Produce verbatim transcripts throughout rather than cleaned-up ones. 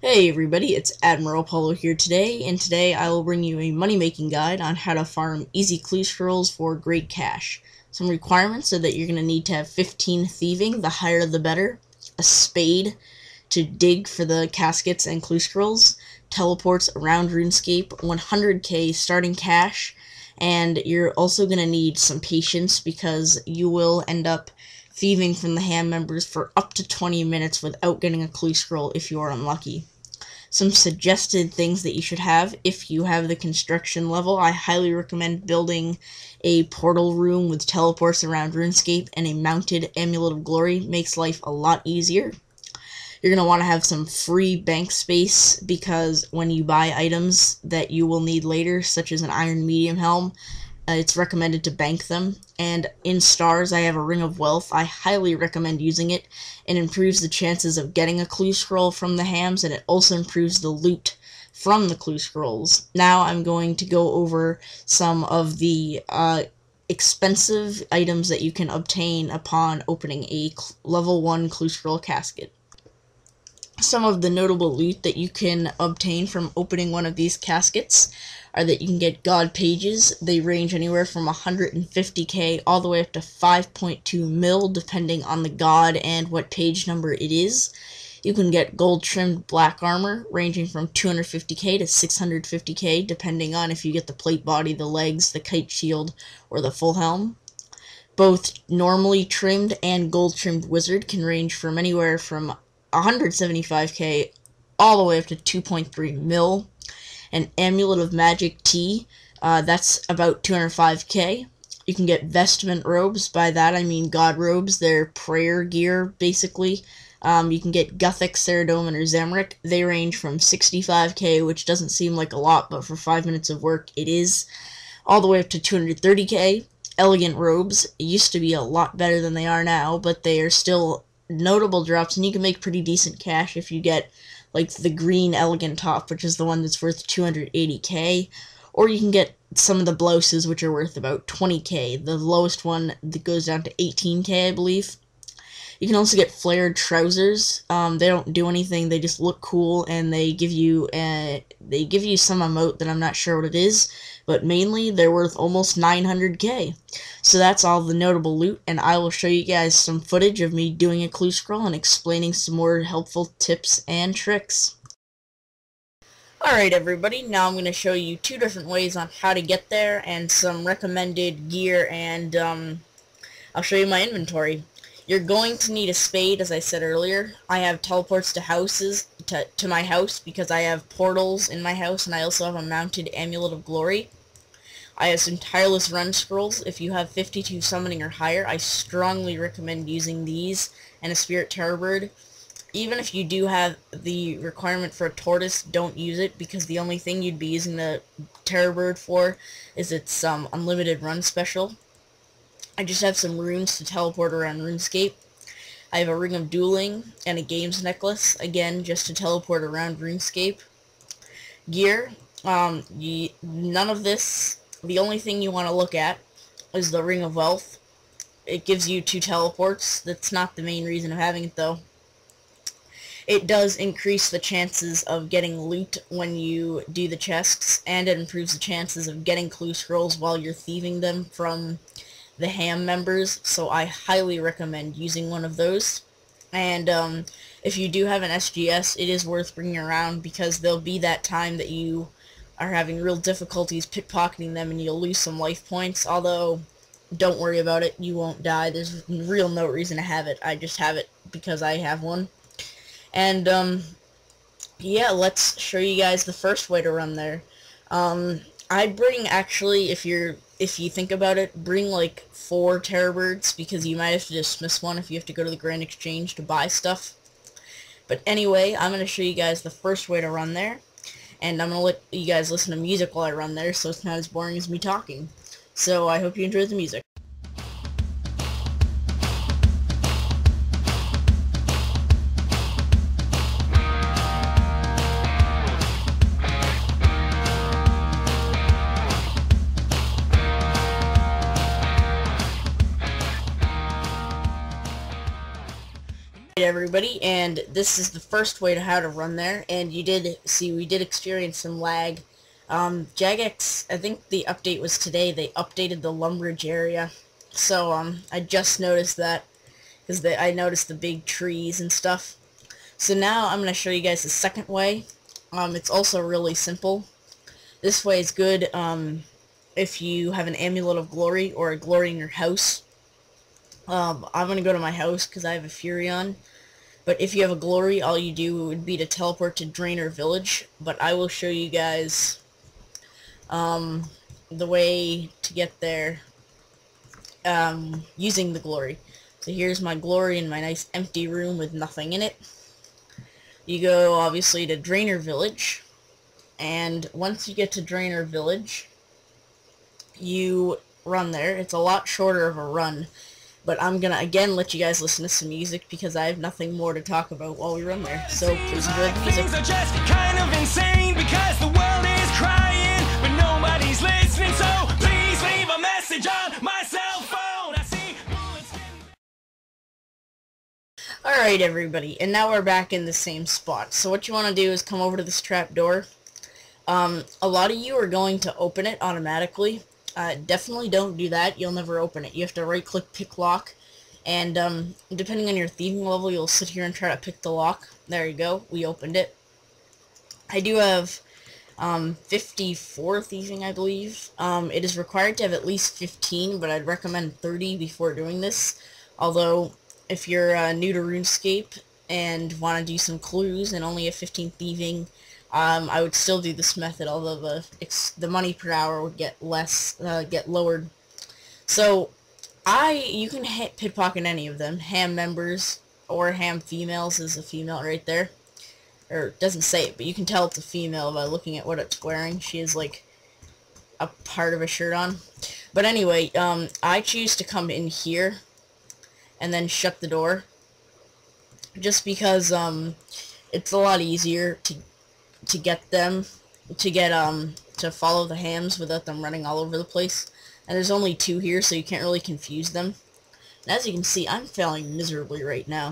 Hey everybody, it's Admiral Polo here today, and today I will bring you a money-making guide on how to farm easy clue scrolls for great cash. Some requirements are that you're going to need to have fifteen thieving, the higher the better, a spade to dig for the caskets and clue scrolls, teleports around Runescape, one hundred K starting cash, and you're also going to need some patience because you will end up thieving from the ham members for up to twenty minutes without getting a clue scroll if you are unlucky. Some suggested things that you should have if you have the construction level: I highly recommend building a portal room with teleports around Runescape and a mounted Amulet of Glory. Makes life a lot easier. You're going to want to have some free bank space because when you buy items that you will need later, such as an Iron Medium Helm, Uh, it's recommended to bank them. And in stars, I have a Ring of Wealth. I highly recommend using it. It improves the chances of getting a clue scroll from the hams, and it also improves the loot from the clue scrolls. Now I'm going to go over some of the uh, expensive items that you can obtain upon opening a level one clue scroll casket. Some of the notable loot that you can obtain from opening one of these caskets are that you can get God pages. They range anywhere from one hundred fifty K all the way up to five point two mil, depending on the God and what page number it is. You can get gold trimmed black armor, ranging from two hundred fifty K to six hundred fifty K, depending on if you get the plate body, the legs, the kite shield, or the full helm. Both normally trimmed and gold trimmed wizard can range from anywhere from one hundred seventy-five K all the way up to two point three mil. An Amulet of Magic T, uh, that's about two hundred five K. You can get vestment robes. By that I mean god robes. They're prayer gear, basically. Um, you can get Gothic, Ceradomin, or Zamric. They range from sixty-five K, which doesn't seem like a lot, but for five minutes of work it is, all the way up to two hundred thirty K. Elegant robes. It used to be a lot better than they are now, but they are still notable drops, and you can make pretty decent cash if you get like the green elegant top, which is the one that's worth two hundred eighty K, or you can get some of the blouses, which are worth about twenty K. The lowest one that goes down to eighteen K, I believe. You can also get flared trousers. Um, they don't do anything; they just look cool, and they give you a, they give you some emote that I'm not sure what it is, but mainly they're worth almost nine hundred K. So that's all the notable loot, and I will show you guys some footage of me doing a clue scroll and explaining some more helpful tips and tricks. Alright everybody, now I'm going to show you two different ways on how to get there and some recommended gear, and um, I'll show you my inventory. You're going to need a spade, as I said earlier. I have teleports to houses, to, to my house, because I have portals in my house, and I also have a mounted Amulet of Glory. I have some tireless run scrolls. If you have fifty-two summoning or higher, I strongly recommend using these and a spirit terror bird. Even if you do have the requirement for a tortoise, don't use it, because the only thing you'd be using the terror bird for is its um, unlimited run special. I just have some runes to teleport around Runescape. I have a ring of dueling and a games necklace, again just to teleport around Runescape. Gear, um, you, none of this. The only thing you want to look at is the Ring of Wealth. It gives you two teleports. That's not the main reason of having it, though. It does increase the chances of getting loot when you do the chests, and it improves the chances of getting clue scrolls while you're thieving them from the ham members, so I highly recommend using one of those. And um, if you do have an S G S, it is worth bringing around, because there'll be that time that you are having real difficulties pickpocketing them and you'll lose some life points, although don't worry about it, you won't die. There's real no reason to have it. I just have it because I have one. And um, yeah, let's show you guys the first way to run there. Um, I'd bring, actually, if you're if you think about it, bring like four terror birds, because you might have to dismiss one if you have to go to the Grand Exchange to buy stuff. But anyway, I'm going to show you guys the first way to run there, and I'm going to let you guys listen to music while I run there, so it's not as boring as me talking. So I hope you enjoy the music. Everybody, and this is the first way to how to run there, and you did see we did experience some lag. um, Jagex, I think the update was today. They updated the Lumbridge area, so um, I just noticed that because I noticed the big trees and stuff. So now I'm going to show you guys the second way. Um, it's also really simple. This way is good um, if you have an Amulet of Glory or a Glory in your house. Um, I'm going to go to my house because I have a Furion. But if you have a Glory, all you do would be to teleport to Drainer Village. But I will show you guys um, the way to get there um, using the Glory. So here's my Glory in my nice empty room with nothing in it. You go, obviously, to Drainer Village. And once you get to Drainer Village, you run there. It's a lot shorter of a run. But I'm gonna again let you guys listen to some music because I have nothing more to talk about while we run there. So please enjoy the music. Things are just kind of insane because the world is crying, but nobody's listening. So please leave a message on my cell phone. I see bullets. Alright, everybody, and now we're back in the same spot. So what you want to do is come over to this trap door. Um, a lot of you are going to open it automatically. Uh, definitely don't do that. You'll never open it. You have to right-click pick lock, and um, depending on your thieving level, you'll sit here and try to pick the lock. There you go. We opened it. I do have um, fifty-four thieving, I believe. Um, it is required to have at least fifteen, but I'd recommend thirty before doing this. Although, if you're uh, new to Runescape and want to do some clues and only have fifteen thieving, Um, I would still do this method, although the ex the money per hour would get less, uh, get lowered. So, I you can hit pickpocket any of them. Ham members or ham females is a female right there, or it doesn't say it, but you can tell it's a female by looking at what it's wearing. She has like a part of a shirt on. But anyway, um, I choose to come in here and then shut the door, just because um, it's a lot easier to. to get them, to get, um, to follow the hams without them running all over the place. And there's only two here, so you can't really confuse them. And as you can see, I'm failing miserably right now.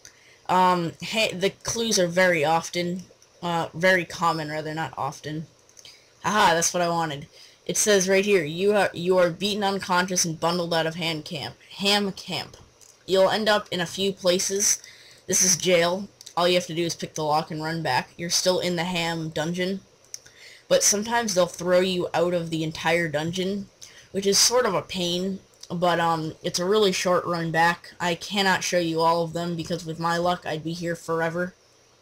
Um, hey, the clues are very often, uh, very common, rather, not often. Haha, that's what I wanted. It says right here, you are, you are beaten unconscious and bundled out of hand camp. Ham camp. You'll end up in a few places. This is jail. All you have to do is pick the lock and run back. You're still in the ham dungeon. But sometimes they'll throw you out of the entire dungeon, which is sort of a pain, but um, it's a really short run back. I cannot show you all of them because with my luck, I'd be here forever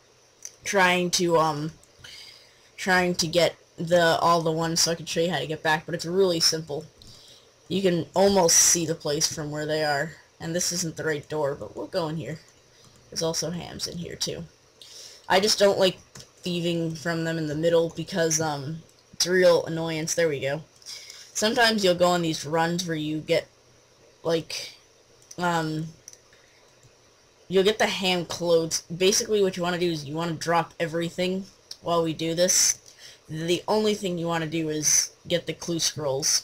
trying to um, trying to get the all the ones so I can show you how to get back. But it's really simple. You can almost see the place from where they are, and this isn't the right door, but we'll go in here. There's also hams in here too. I just don't like thieving from them in the middle because um, it's a real annoyance. There we go. Sometimes you'll go on these runs where you get like um, you'll get the ham clothes. Basically what you want to do is you want to drop everything while we do this. The only thing you want to do is get the clue scrolls.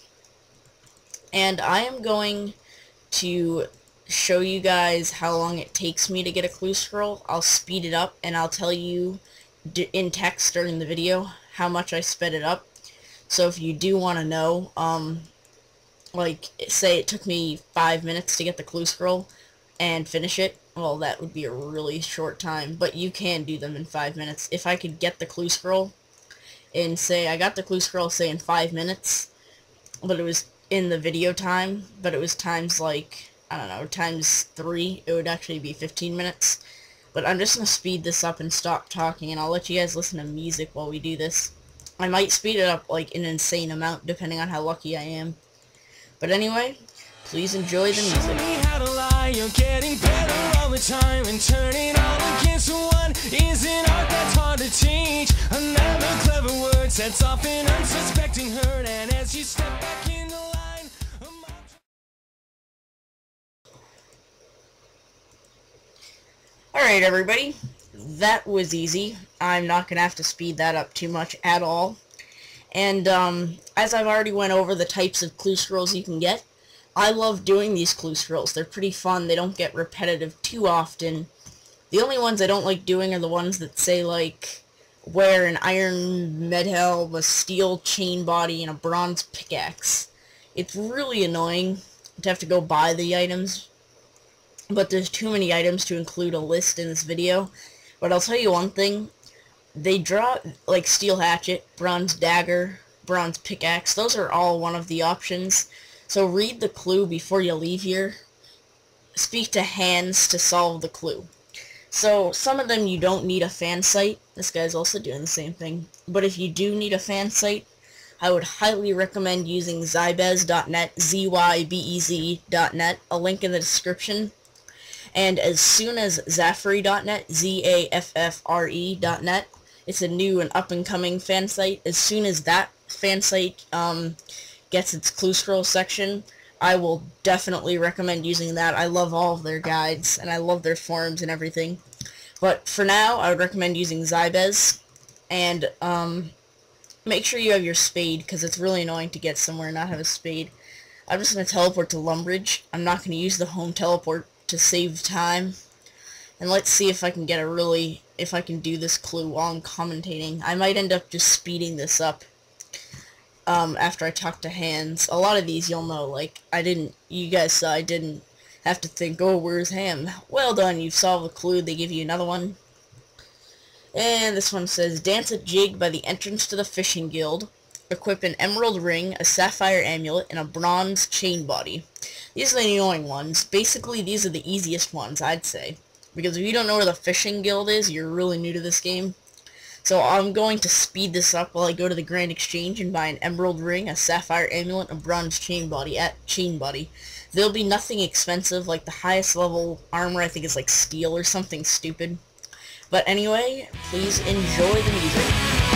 And I am going to show you guys how long it takes me to get a clue scroll. I'll speed it up and I'll tell you d in text during the video how much I sped it up. So if you do want to know, um, like say it took me five minutes to get the clue scroll and finish it, well that would be a really short time, but you can do them in five minutes. If I could get the clue scroll and say I got the clue scroll say in five minutes, but it was in the video time, but it was times like I don't know, times three, it would actually be fifteen minutes. But I'm just going to speed this up and stop talking, and I'll let you guys listen to music while we do this. I might speed it up, like, an insane amount, depending on how lucky I am. But anyway, please enjoy the music. Show me how to lie, you're getting better all the time, and turning all against one is an art that's hard to teach. Another clever word sets off an unsuspecting hurt, and as you step back in the line, alright everybody, that was easy. I'm not going to have to speed that up too much at all. And um, as I've already went over the types of clue scrolls you can get, I love doing these clue scrolls. They're pretty fun. They don't get repetitive too often. The only ones I don't like doing are the ones that say, like, wear an iron medhelm, a steel chain body, and a bronze pickaxe. It's really annoying to have to go buy the items, but there's too many items to include a list in this video. But I'll tell you one thing, they drop, like, steel hatchet, bronze dagger, bronze pickaxe. Those are all one of the options. So read the clue before you leave here. Speak to hands to solve the clue. So some of them you don't need a fan site. This guy's also doing the same thing. But if you do need a fan site, I would highly recommend using zybez dot net, Z Y B E Z dot net, a link in the description. And as soon as zaffre dot net, Z A F F R E dot net, it's a new and up-and-coming fan site. As soon as that fan site um, gets its clue scroll section, I will definitely recommend using that. I love all of their guides, and I love their forums and everything. But for now, I would recommend using Zybez, and um, make sure you have your spade, because it's really annoying to get somewhere and not have a spade. I'm just going to teleport to Lumbridge. I'm not going to use the home teleport to save time. And let's see if I can get a really, if I can do this clue while I'm commentating. I might end up just speeding this up. Um, after I talk to hands. A lot of these you'll know, like, I didn't, you guys saw I didn't have to think, oh, where's Ham? Well done, you've solved the clue. They give you another one. And this one says, dance a jig by the entrance to the fishing guild. Equip an emerald ring, a sapphire amulet, and a bronze chain body. These are the annoying ones. Basically, these are the easiest ones, I'd say. Because if you don't know where the fishing guild is, you're really new to this game. So I'm going to speed this up while I go to the Grand Exchange and buy an emerald ring, a sapphire amulet, and a bronze chain body at chain body. There'll be nothing expensive, like the highest level armor I think is like steel or something stupid. But anyway, please enjoy the music.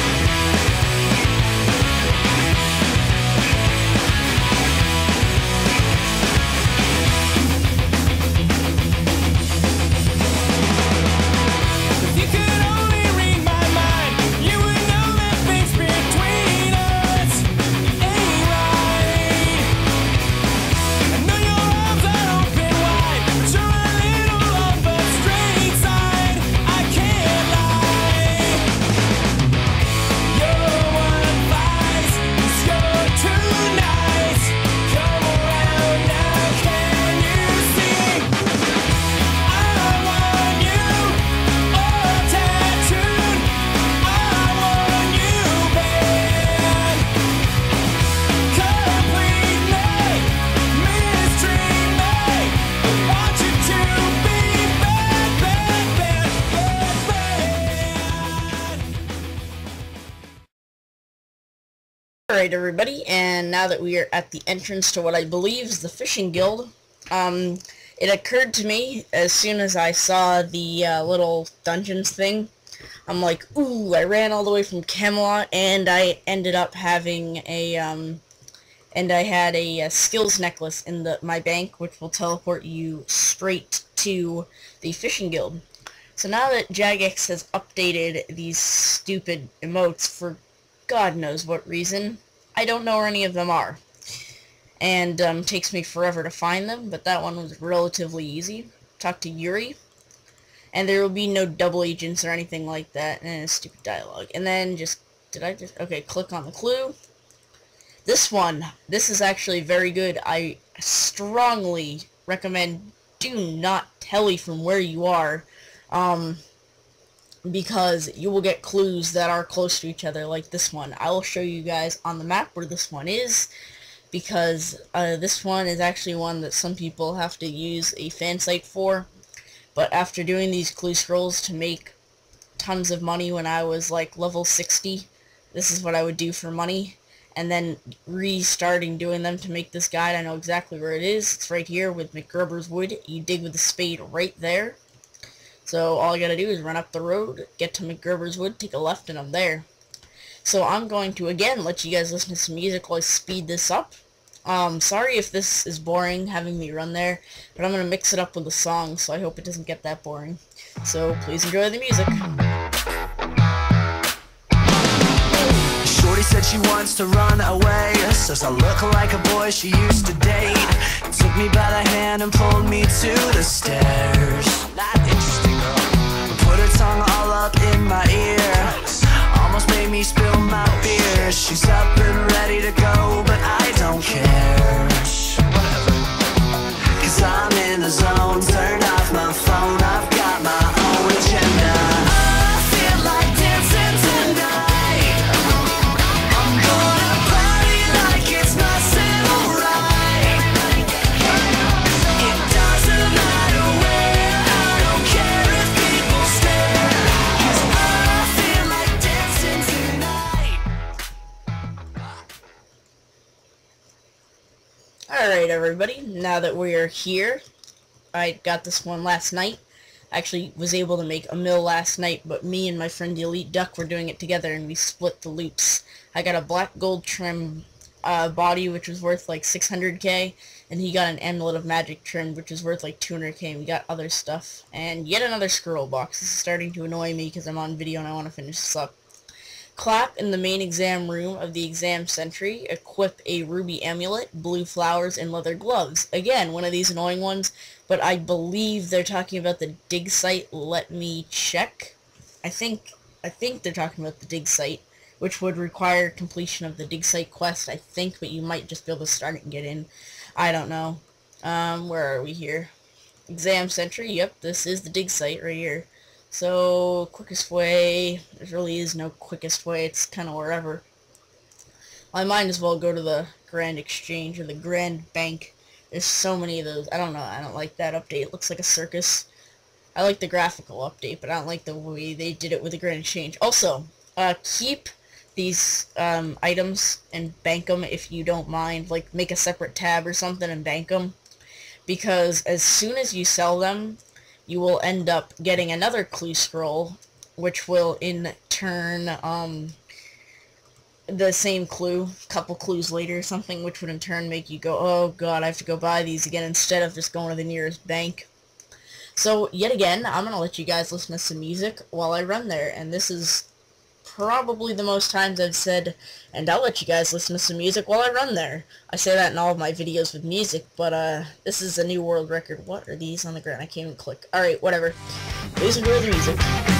Alright everybody, and now that we are at the entrance to what I believe is the fishing guild, um, it occurred to me as soon as I saw the uh, little dungeons thing, I'm like, ooh, I ran all the way from Camelot, and I ended up having a, um, and I had a, a skills necklace in the my bank, which will teleport you straight to the fishing guild. So now that Jagex has updated these stupid emotes for God knows what reason, I don't know where any of them are. And um, takes me forever to find them, but that one was relatively easy. Talk to Yuri. And there will be no double agents or anything like that, and stupid dialogue. And then just, did I just, okay, click on the clue. This one, this is actually very good. I strongly recommend do not tele from where you are. Um... because you will get clues that are close to each other, like this one. I will show you guys on the map where this one is, because uh, this one is actually one that some people have to use a fan site for. But after doing these clue scrolls to make tons of money when I was like level sixty, this is what I would do for money. And then restarting doing them to make this guide, I know exactly where it is. It's right here with McGruber's Wood. You dig with the spade right there. So all I gotta do is run up the road, get to McGruber's Wood, take a left, and I'm there. So I'm going to, again, let you guys listen to some music while I speed this up. Um, sorry if this is boring, having me run there, but I'm gonna mix it up with a song, so I hope it doesn't get that boring. So please enjoy the music. Shorty said she wants to run away, says I look like a boy she used to date. Took me by the hand and pulled me to the stairs. Not interesting, girl. there. She's up and ready to go, but I don't care. Cause I'm in the zone, turned off my phone, I've got my own agenda. I feel like dancing tonight. I'm gonna party like it's nothing alright. It doesn't matter where, I don't care if people stare. Cause I feel like dancing tonight. Alright everybody, now that we are here, I got this one last night. I actually was able to make a mil last night, but me and my friend the Elite Duck were doing it together and we split the loops. I got a black gold trim uh, body which was worth like six hundred K, and he got an Amulet of Magic trim which was worth like two hundred K, and we got other stuff. And yet another scroll box. This is starting to annoy me because I'm on video and I want to finish this up. Clap in the main exam room of the exam sentry. Equip a ruby amulet, blue flowers, and leather gloves. Again, one of these annoying ones, but I believe they're talking about the dig site. Let me check. I think I think they're talking about the dig site, which would require completion of the dig site quest, I think, but you might just be able to start it and get in. I don't know. Um, where are we here? Exam sentry. Yep, this is the dig site right here. So, quickest way, there really is no quickest way, it's kind of wherever. I might as well go to the Grand Exchange or the Grand Bank. There's so many of those. I don't know, I don't like that update. It looks like a circus. I like the graphical update, but I don't like the way they did it with the Grand Exchange. Also, uh, keep these um, items and bank them if you don't mind. Like, make a separate tab or something and bank them. Because as soon as you sell them, you will end up getting another clue scroll, which will in turn, um, the same clue, couple clues later or something, which would in turn make you go, oh god, I have to go buy these again instead of just going to the nearest bank. So, yet again, I'm going to let you guys listen to some music while I run there, and this is probably the most times I've said, and I'll let you guys listen to some music while I run there. I say that in all of my videos with music, but uh, this is a new world record. What are these on the ground? I can't even click. Alright, whatever. Please enjoy the music.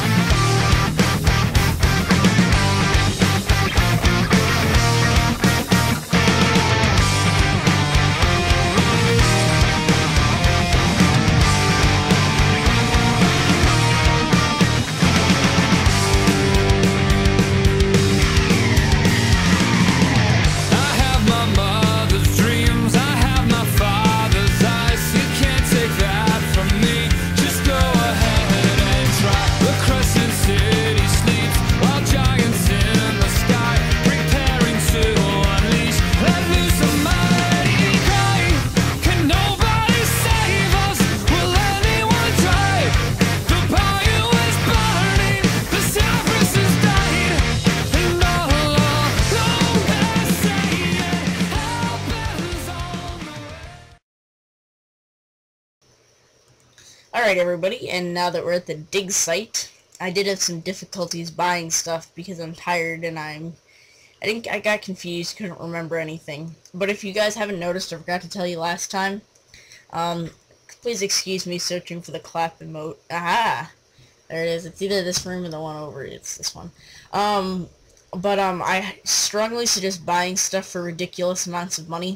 Alright everybody, and now that we're at the dig site, I did have some difficulties buying stuff because I'm tired and I'm... I think I got confused, couldn't remember anything. But if you guys haven't noticed, I forgot to tell you last time, um, please excuse me searching for the clap emote. Aha! There it is. It's either this room or the one over. It's this one. Um, but um, I strongly suggest buying stuff for ridiculous amounts of money.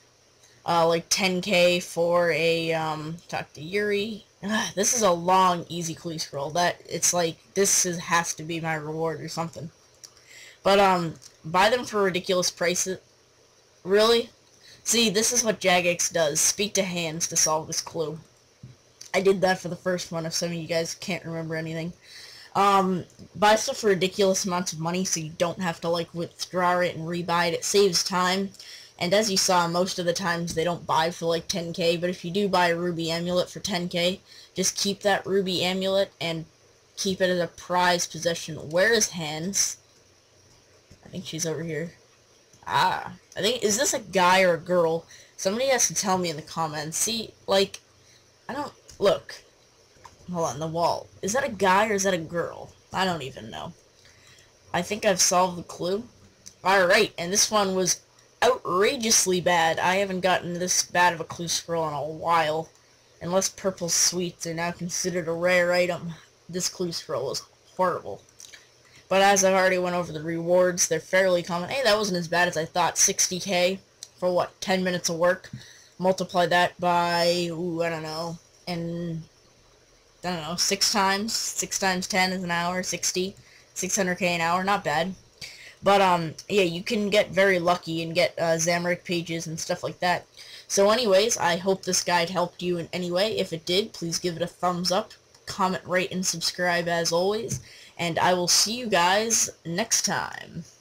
Uh, like ten K for a, um, talk to Yuri. Ugh, this is a long, easy clue scroll. That, it's like, this is, has to be my reward or something. But, um, buy them for ridiculous prices. Really? See, this is what Jagex does. Speak to hands to solve this clue. I did that for the first one, if some of you guys can't remember anything. Um, buy stuff for ridiculous amounts of money so you don't have to, like, withdraw it and rebuy it. It saves time. And as you saw, most of the times they don't buy for like ten K, but if you do buy a ruby amulet for ten K, just keep that ruby amulet and keep it as a prized possession. Where is Hans? I think she's over here. Ah, I think, is this a guy or a girl? Somebody has to tell me in the comments. See, like, I don't, look. Hold on, the wall. Is that a guy or is that a girl? I don't even know. I think I've solved the clue. Alright, and this one was outrageously bad. I haven't gotten this bad of a clue scroll in a while. Unless purple sweets are now considered a rare item. This clue scroll is horrible. But as I've already went over the rewards, they're fairly common. Hey, that wasn't as bad as I thought. sixty K for what, ten minutes of work? Multiply that by, ooh, I don't know, and I don't know, six times. Six times ten is an hour, sixty. six hundred K an hour, not bad. But, um, yeah, you can get very lucky and get uh, Zamorak pages and stuff like that. So anyways, I hope this guide helped you in any way. If it did, please give it a thumbs up, comment, rate, and subscribe as always. And I will see you guys next time.